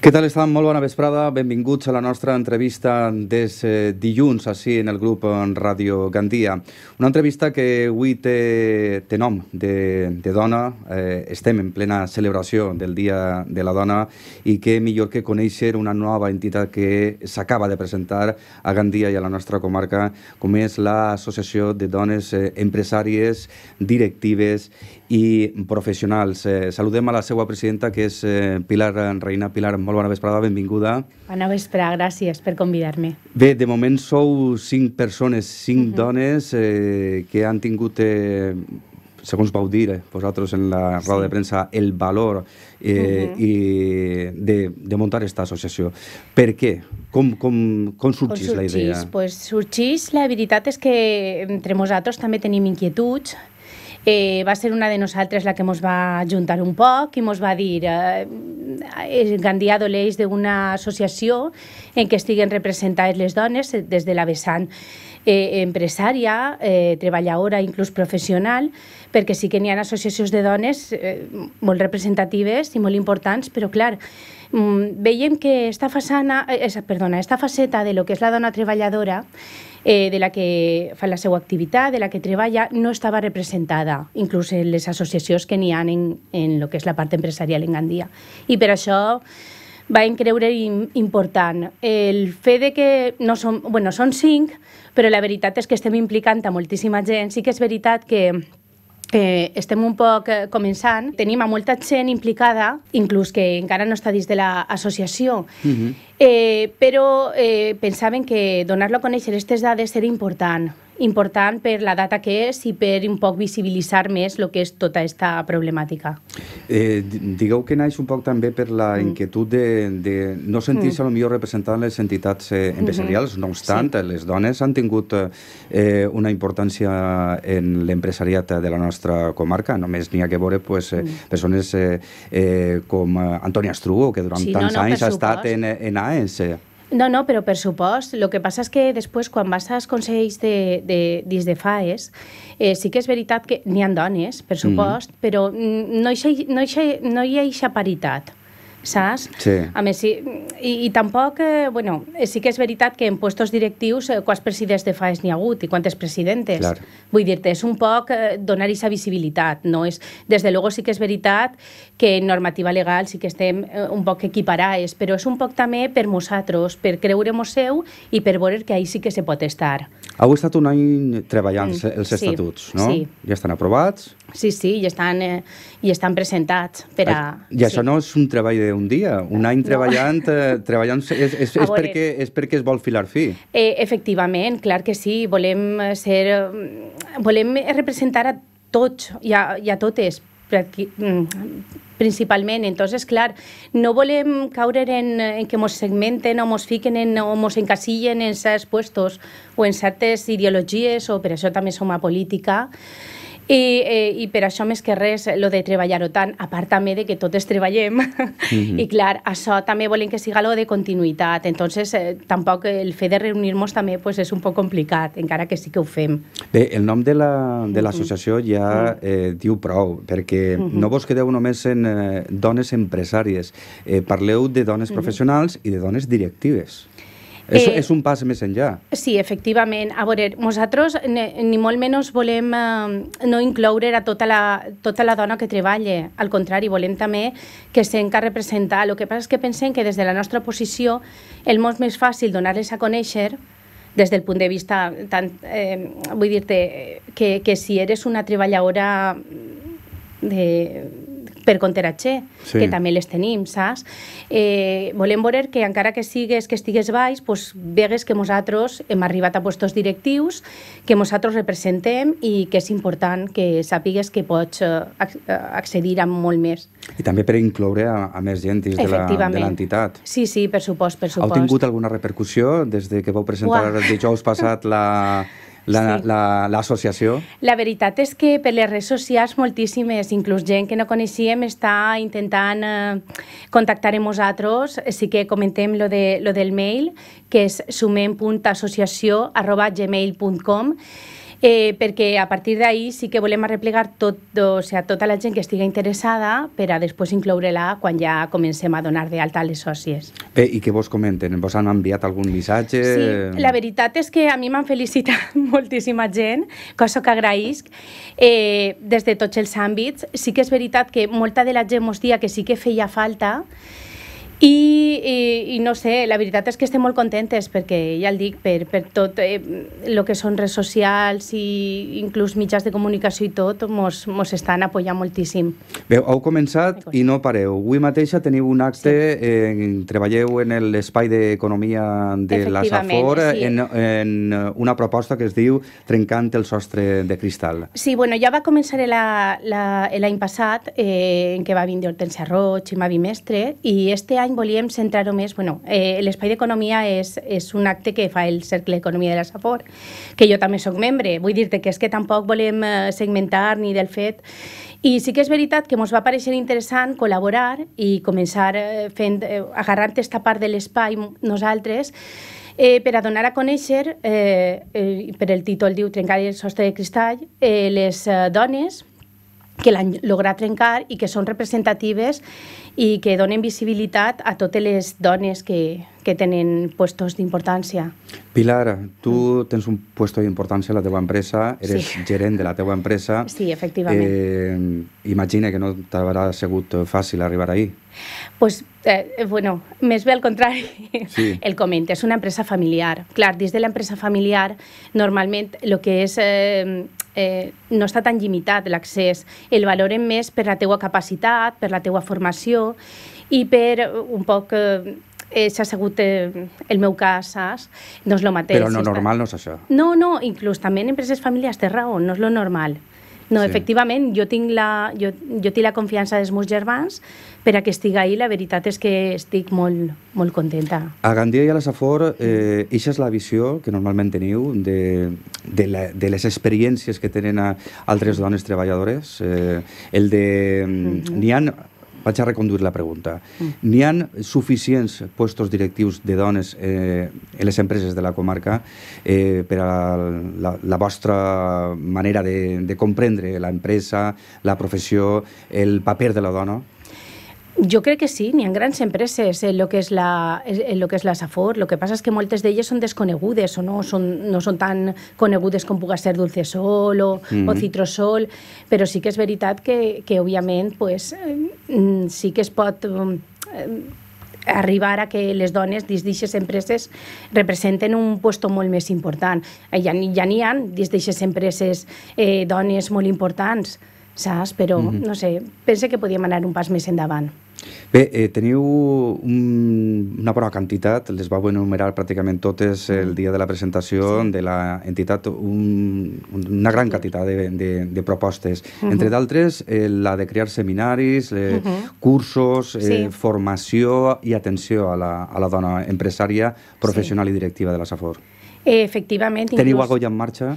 Què tal estan? Molt bona vesprada. Benvinguts a la nostra entrevista des dilluns, així en el grup Ràdio Gandia. Una entrevista que avui té nom de dona. Estem en plena celebració del Dia de la Dona i què millor que conèixer una nova entitat que s'acaba de presentar a Gandia i a la nostra comarca, com és l'Associació de Dones Empresàries, Directives i Professionals. Saludem a la seva presidenta, que és Pilar Reina. Pilar, molt bona vesprada, benvinguda. Bona vesprada, gràcies per convidar-me. Bé, de moment sou 5 persones, 5 dones que han tingut, segons vau dir vosaltres en la roda de premsa, el valor de muntar aquesta associació. Per què? Com sorgís la idea? Pues sorgís, la veritat és que entre nosaltres també tenim inquietuds. Va ser una de nosaltres la que ens va ajuntar un poc i ens va dir Gandia adoleix d'una associació en què estiguen representades les dones des de la vessant empresària, treballadora, inclús professional, perquè sí que n'hi ha associacions de dones molt representatives i molt importants, però clar, veiem que esta faceta de lo que és la dona treballadora, de la que fa la seva activitat, de la que treballa, no estava representada, inclús en les associacions que n'hi ha en lo que és la part empresarial en Gandia. I per això vam creure important el fet de que no som, són 5, però la veritat és que estem implicant a moltíssima gent. Sí que és veritat que estem un poc començant, tenim a molta gent implicada, inclús que encara no està dins de l'associació, però pensaven que donar-lo a conèixer aquestes dades era important per la data que és i per un poc visibilitzar més el que és tota aquesta problemàtica. Digueu que naix un poc també per la inquietud de no sentir-se potser representant les entitats empresarials. No obstant, les dones han tingut una importància en l'empresariat de la nostra comarca. Només n'hi ha que veure persones com Antònia Estrugo, que durant tants anys ha estat en AES. No, però per supost. El que passa és que després, quan vas als consells dins de FAES, sí que és veritat que n'hi ha dones, per supost, però no hi ha eixa paritat, saps? Sí. A més, i tampoc, sí que és veritat que en puestos directius quants presidents de FAES n'hi ha hagut i quantes presidentes. Clar. Vull dir-te, és un poc donar aquesta visibilitat. Des de luego sí que és veritat que en normativa legal sí que estem un poc equiparades, però és un poc també per nosaltres, per creure-nos seu i per veure que ahí sí que se pot estar. Heu estat un any treballant els estatuts, no? Sí. Ja estan aprovats? Sí, i estan presentats per a... I això no és un treball d'un dia, un any treballant és perquè es vol filar fi. Efectivament, clar que sí, volem representar a tots i a totes, principalment. Entonces, clar, no volem caure en que ens segmenten o ens fiquen o ens encasillen en certs puestos o en certes ideologies, o per això també som a política. I per això més que res lo de treballar-ho tant, a part també de que totes treballem, i clar, això també volem que siga lo de continuïtat. Entonces, tampoc el fet de reunir-nos també és un poc complicat, encara que sí que ho fem. Bé, el nom de l'associació ja diu prou, perquè no vos quedeu només en dones empresàries, parleu de dones professionals i de dones directives. És un pas més enllà. Sí, efectivament. A veure, nosaltres ni molt menys volem no incloure a tota la dona que treballa. Al contrari, volem també que s'enca representar. El que passa és que pensem que des de la nostra posició és molt més fàcil donar-les a conèixer des del punt de vista, vull dir-te, que si eres una treballadora per contractar, que també les tenim, saps? Volem veure que encara que estigues baix, vegues que nosaltres hem arribat a puestos directius, que nosaltres representem i que és important que sàpigues que pots accedir a molt més. I també per incloure a més gent dins de l'entitat. Sí, per supost. Heu tingut alguna repercussió des que vau presentar el dijous passat l'associació? La veritat és que per les redes socials moltíssimes, inclús gent que no coneixíem, està intentant contactar amb nosaltres. Sí que comentem lo del mail, que és sumem.associació@gmail.com. perquè a partir d'ahir sí que volem arreplegar tota la gent que estigui interessada per a després incloure-la quan ja comencem a donar d'alta a les sòcies. Bé, i què vos comenten? Vos han enviat algun missatge? Sí, la veritat és que a mi m'han felicitat moltíssima gent, cosa que agraïsc, des de tots els àmbits. Sí que és veritat que molta de la gent mos dia que sí que feia falta, i no sé, la veritat és que estem molt contentes perquè, ja el dic, per tot el que són redes socials i inclús mitjans de comunicació i tot, mos estan apoyant moltíssim. Bé, heu començat i no pareu. Avui mateixa teniu un acte, treballeu en l'espai d'economia de la Safor en una proposta que es diu Trencant el sostre de cristal. Sí, bueno, ja va començar l'any passat, en què va vindre Hortència Roig i Mavi Mestre, i este any volíem centrar-ho més. Bueno, l'espai d'economia és un acte que fa el Cercle d'Economia de la Safor, que jo també soc membre. Vull dir-te que és que tampoc volem segmentar ni del fet. I sí que és veritat que ens va pareixer interessant col·laborar i començar agarrant aquesta part de l'espai nosaltres, per a donar a conèixer, per el títol diu Trencar el sostre de cristall, les dones que l'han lograt trencar i que són representatives i que donen visibilitat a totes les dones que tenen puestos d'importància. Pilar, tu tens un puesto d'importància a la teva empresa, eres gerent de la teva empresa. Sí, efectivament. Imagina que no t'haurà sigut fàcil arribar ahí. Pues, bueno, més bé al contrari, el comento, és una empresa familiar. Clar, dins de l'empresa familiar, normalment el que és no està tan limitat l'accés, el valorem més per la teua capacitat, per la teua formació i per un poc s'ha sigut el meu cas, saps? No és el mateix. Però no normal no és això. No, inclús també en empreses familiars té raó, no és lo normal. No, efectivament, jo tinc la confiança dels meus germans per a que estigui ahí. La veritat és que estic molt contenta. A Gandia i a la Safor, eixa és la visió que normalment teniu de les experiències que tenen altres dones treballadores. Vaig a reconduir la pregunta. N'hi ha suficients puestos directius de dones en les empreses de la comarca per a la vostra manera de comprendre l'empresa, la professió, el paper de la dona? Jo crec que sí, n'hi ha grans empreses en el que és la Safor. El que passa és que moltes d'elles són desconegudes o no són tan conegudes com pugui ser Dulcesol o Citrosol, però sí que és veritat que òbviament, sí que es pot arribar a que les dones dins d'aquestes empreses representen un lloc molt més important. Ja n'hi ha dins d'aquestes empreses dones molt importants, saps? Però, no sé, pense que podíem anar un pas més endavant. Bé, teniu una bona quantitat, les vau enumerar pràcticament totes el dia de la presentació de l'entitat, una gran quantitat de propostes. Entre d'altres, la de crear seminaris, cursos, formació i atenció a la dona empresària, professional i directiva de la Safor. Efectivament. Teniu alguna cosa en marxa?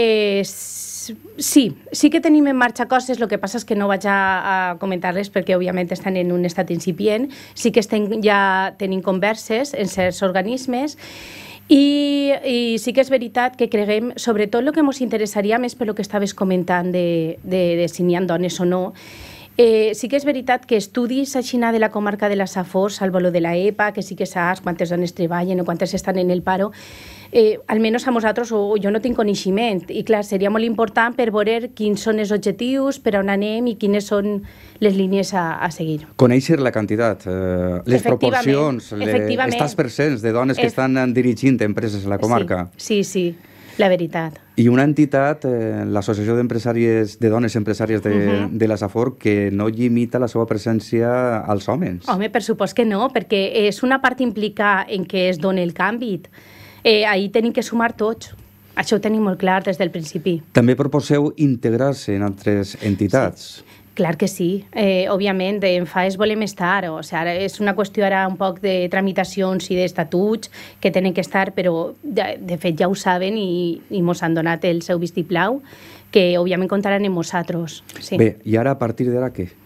Sí que tenim en marxa coses, el que passa és que no vaig a comentar-les perquè òbviament estan en un estat incipient. Sí que ja tenim converses en certs organismes i sí que és veritat que creguem, sobretot el que ens interessaria més per el que estaves comentant de si n'hi ha dones o no. Sí que és veritat que estudis així de la comarca de la Safor, salvo lo de la EPA, que sí que saps quantes dones treballen o quantes estan en el paro, almenys a nosaltres jo no tinc coneixement i clar, seria molt important per veure quins són els objectius, per on anem i quines són les línies a seguir. Conèixer la quantitat, les proporcions, estàs presents de dones que estan dirigint empreses a la comarca. Sí, la veritat. I una entitat, l'Associació de Dones Empresàries de la Safor, que no limita la seva presència als homes. Home, per supost que no, perquè és una part implicada en què es dona el canvi. Ahir tenim que sumar tots. Això ho tenim molt clar des del principi. També proposeu integrar-se en altres entitats. Sí. Clar que sí. Òbviament, en FAES volem estar. O sigui, és una qüestió ara un poc de tramitacions i d'estatuts que tenen que estar, però de fet ja ho saben i mos han donat el seu vistiplau, que òbviament comptaran amb nosaltres. Bé, i ara a partir d'ara què?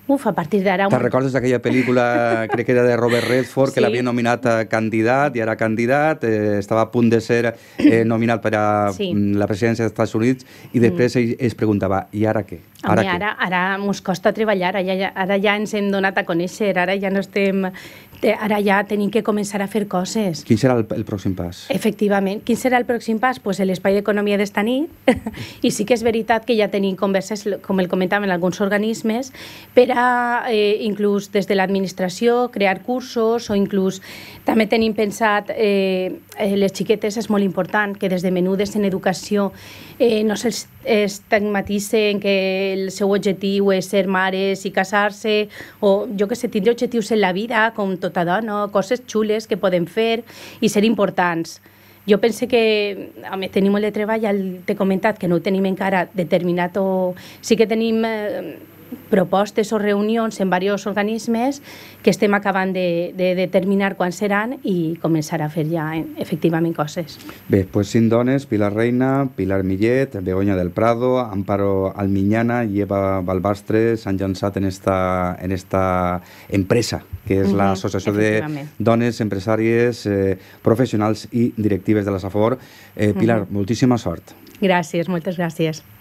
A partir d'ara... Te'n recordes d'aquella pel·lícula, crec que era de Robert Redford, que l'havia nominat a candidat, i era candidat, estava a punt de ser nominat per a la presidència dels Estats Units, i després ell es preguntava, i ara què? Ara mos costa treballar, ara ja ens hem donat a conèixer, ara ja no estem... Ara ja tenim que començar a fer coses. Quin serà el pròxim pas? Efectivament. Quin serà el pròxim pas? Pues l'Espai d'Economia d'esta nit. I sí que és veritat que ja tenim converses, com el comentàvem, alguns organismes, per a, inclús des de l'administració, crear cursos, o inclús també tenim pensat, les xiquetes és molt important, que des de menudes en educació no se'ls estigmatitzen que el seu objectiu és ser mares i casar-se, o jo que sé, tindre objectius en la vida, com tota dona, coses xules que podem fer i ser importants. Jo penso que tenim molt de treball, ja t'he comentat que no ho tenim encara determinat, o sí que tenim propostes o reunions en diversos organismes que estem acabant de determinar quan seran i començar a fer ja efectivament coses. Bé, doncs 5 dones, Pilar Reina, Pilar Millet, Begoña del Prado, Amparo Almiñana i Eva Balbastre s'han llançat en esta empresa, que és l'Associació de Dones Empresàries Professionals i Directives de la Safor. Pilar, moltíssima sort. Gràcies, moltes gràcies.